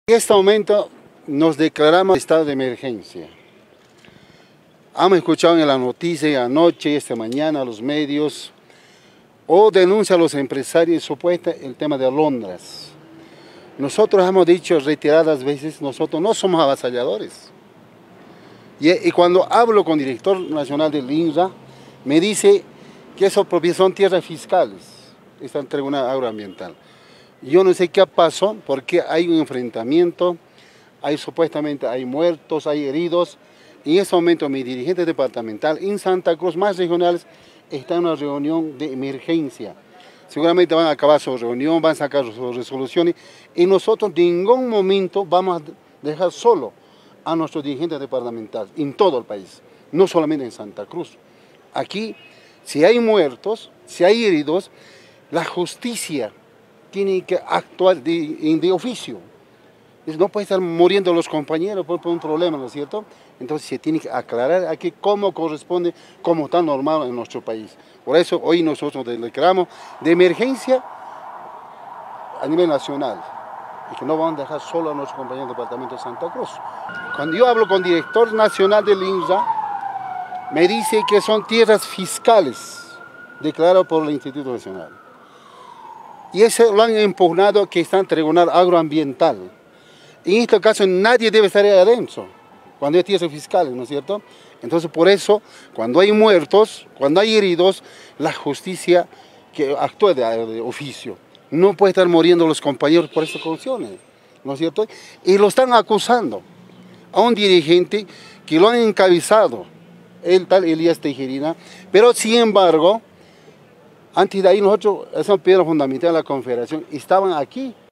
En este momento nos declaramos estado de emergencia. Hemos escuchado en la noticia anoche, esta mañana, los medios, o denuncia a los empresarios supuesta el tema de alondras. Nosotros hemos dicho reiteradas veces, nosotros no somos avasalladores. Y cuando hablo con el director nacional del INRA, me dice que eso son tierras fiscales, está en el Tribunal Agroambiental. Yo no sé qué pasó, porque hay un enfrentamiento, supuestamente hay muertos, hay heridos. En este momento mi dirigente departamental en Santa Cruz, más regionales, está en una reunión de emergencia. Seguramente van a acabar su reunión, van a sacar sus resoluciones y nosotros en ningún momento vamos a dejar solo a nuestros dirigentes departamentales en todo el país, no solamente en Santa Cruz. Aquí, si hay muertos, si hay heridos, la justicia tiene que actuar de oficio. No puede estar muriendo los compañeros por un problema, ¿no es cierto? Entonces se tiene que aclarar aquí cómo corresponde, cómo está normal en nuestro país. Por eso hoy nosotros declaramos de emergencia a nivel nacional y que no vamos a dejar solo a nuestros compañeros del departamento de Santa Cruz. Cuando yo hablo con el director nacional del INRA, me dice que son tierras fiscales declaradas por el Instituto Nacional. Y eso lo han impugnado que está en el Tribunal Agroambiental. En este caso nadie debe estar ahí adentro, cuando hay tierras fiscales, ¿no es cierto? Entonces por eso, cuando hay muertos, cuando hay heridos, la justicia que actúa de oficio. No puede estar muriendo los compañeros por estas condiciones, ¿no es cierto? Y lo están acusando a un dirigente que lo han encabezado, el tal Elías Tejerina, pero sin embargo, antes de ahí nosotros, esa piedra fundamental de la Confederación, estaban aquí